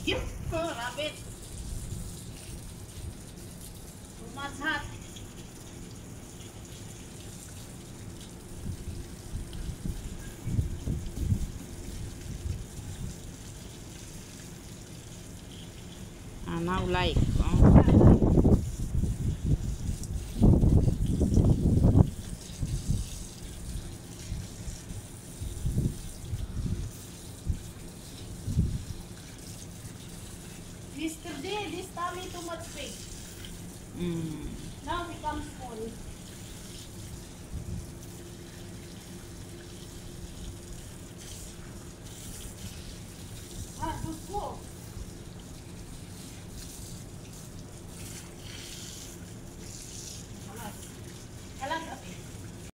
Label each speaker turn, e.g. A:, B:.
A: Yep, rabbit. Too much hot. Now like. Yesterday, this tummy too much big. Now become small.